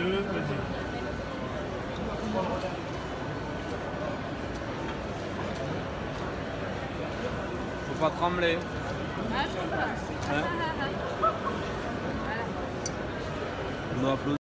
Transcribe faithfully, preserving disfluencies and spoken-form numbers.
deux, vas-y. Faut pas trembler. Ah, je comprends. Ouais. On applaudit.